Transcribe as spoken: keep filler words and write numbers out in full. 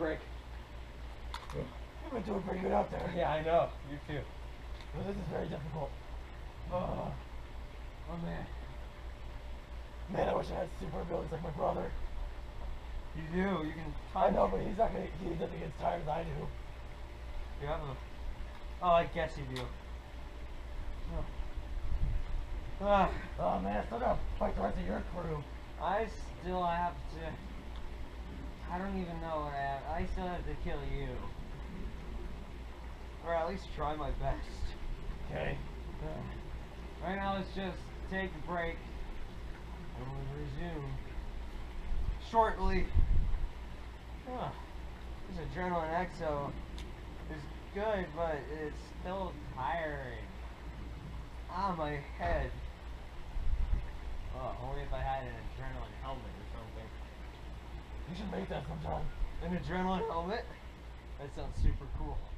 break. You've been doing pretty good out there. Yeah, I know. You too. Well, this is very difficult. Oh, oh man. Man, I wish I had super abilities like my brother. You do. You can. I know, but he's not gonna. He doesn't get as tired as I do. You have a. Oh, I guess you do. Oh. Ah. Oh man, I still gotta fight the rest of your crew. I still have to. I don't even know what I have. I still have to kill you. Or at least try my best. Okay. Uh, right now, let's just take a break. And we'll resume shortly. Huh. This Adrenaline Exo is good, but it's still tiring. Ah, my head. Oh, only if I had an adrenaline helmet or something. You should make that sometime. An adrenaline helmet? That sounds super cool.